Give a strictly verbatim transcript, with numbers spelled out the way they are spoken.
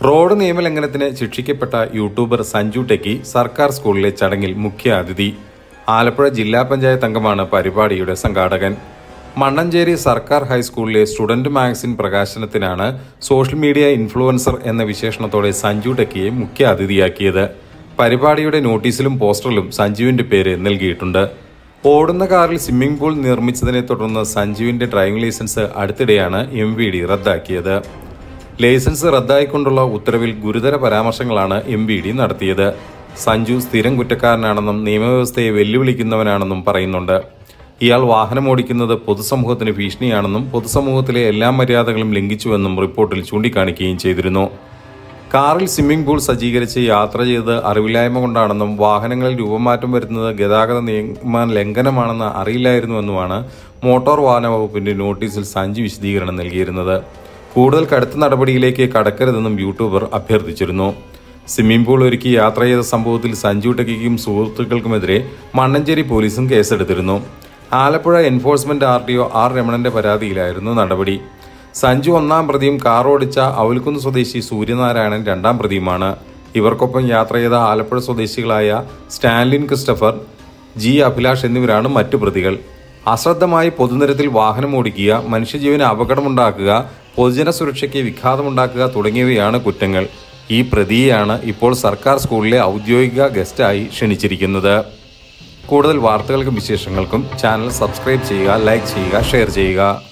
Road നിയമലംഘനത്തിന് ശിക്ഷിക്കപ്പെട്ട YouTuber Sanju Techy സർക്കാർ സ്കൂളിലെ ചടങ്ങിൽ മുഖ്യ അതിഥി. ആലപ്പുഴ ജില്ലാ പഞ്ചായത്ത് അംഗമാണ് പരിപാടിയുടെ സംഘാടകൻ. മണ്ണഞ്ചേരി സർക്കാർ ഹൈസ്കൂളിലെ സ്റ്റുഡന്റ് മാഗസിൻ പ്രകാശനത്തിനാണ് സോഷ്യൽ മീഡിയ ഇൻഫ്ലുവൻസർ എന്ന വിശേഷണത്തോടെ സഞ്ജു ടെക്കിയെ മുഖ്യ അതിഥിയാക്കിയത്. പരിപാടിയുടെ നോട്ടീസിലും പോസ്റ്ററിലും സഞ്ജുവിന്റെ പേര് നൽകിയിട്ടുണ്ട്. ഓടുന്ന കാറിൽ സ്വിമ്മിംഗ് പൂൾ നിർമ്മിച്ചതിനെ തുടർന്ന് സഞ്ജുവിന്റെ ഡ്രൈവിംഗ് ലൈസൻസ് അടുത്തിടെയാണ് എം വി ഡി റദ്ദാക്കിയത്. ലൈസൻസ് റദ്ദായിക്കൊണ്ടുള്ള ഉത്തരവിൽ ഗുരുതര പരാമർശങ്ങളാണ് എം വി ഡി നടത്തിയത്. സഞ്ജു സ്ഥിരം കുറ്റക്കാരനാണെന്നും നിയമവ്യവസ്ഥയെ വെല്ലുവിളിക്കുന്നവനാണെന്നും പറയുന്നുണ്ട്. ഇയാൾ വാഹനമോടിക്കുന്നത് പൊതുസമൂഹത്തിന് ഭീഷണിയാണെന്നും പൊതുസമൂഹത്തിലെ എല്ലാ മര്യാദകളും ലംഘിച്ചുവെന്നും റിപ്പോർട്ടിൽ ചൂണ്ടിക്കാണിക്കുകയും ചെയ്തിരുന്നു. കാറിൽ സ്വിമ്മിംഗ് പൂൾ സജ്ജീകരിച്ച് യാത്ര ചെയ്ത് അറിവില്ലായ്മ കൊണ്ടാണെന്നും വാഹനങ്ങളിൽ രൂപമാറ്റം വരുന്നത് ഗതാഗത നിയമ ലംഘനമാണെന്ന് അറിയില്ലായിരുന്നുവെന്നുമാണ് മോട്ടോർ വാഹന വകുപ്പിന്റെ നോട്ടീസിൽ സഞ്ജു വിശദീകരണം നൽകിയിരുന്നത്. കൂടുതൽ കടുത്ത നടപടിയിലേക്ക് കടക്കരുതെന്നും യൂട്യൂബർ അഭ്യർത്ഥിച്ചിരുന്നു. സ്വിമ്മിംഗ് പൂൾ ഒരുക്കി യാത്ര ചെയ്ത സംഭവത്തിൽ സഞ്ജു ടെക്കിക്കും സുഹൃത്തുക്കൾക്കുമെതിരെ മണ്ണഞ്ചേരി പോലീസും കേസെടുത്തിരുന്നു. Alappuzha enforcement R T O R രമണന്റെ പരാതിയിലായിരുന്നു നടപടി. സഞ്ജു ഒന്നാം പ്രതിയും കാർ ഓടിച്ച അവൽക്കുന്ന് സ്വദേശി സൂര്യനാരായണൻ രണ്ടാം പ്രതിയുമാണ്. ഇവർക്കൊപ്പം യാത്ര ചെയ്ത ആലപ്പുഴ സ്വദേശികളായ സ്റ്റാൻലിൻ ക്രിസ്റ്റഫർ, ജി അഭിലാഷ് എന്നിവരാണ് മറ്റു പ്രതികൾ. അശ്രദ്ധമായി പൊതുനിരത്തിൽ വാഹനമോടിക്കുക, മനുഷ്യജീവന് അപകടമുണ്ടാക്കുക, പൊതുജന സുരക്ഷയ്ക്ക് വിഘാതമുണ്ടാക്കുക തുടങ്ങിയവയാണ് കുറ്റങ്ങൾ. ഈ പ്രതിയെയാണ് ഇപ്പോൾ സർക്കാർ സ്കൂളിലെ ഔദ്യോഗിക ഗസ്റ്റായി ക്ഷണിച്ചിരിക്കുന്നത്. കൂടുതൽ വാർത്തകൾക്കും വിശേഷങ്ങൾക്കും ചാനൽ സബ്സ്ക്രൈബ് ചെയ്യുക, ലൈക്ക് ചെയ്യുക, ഷെയർ ചെയ്യുക.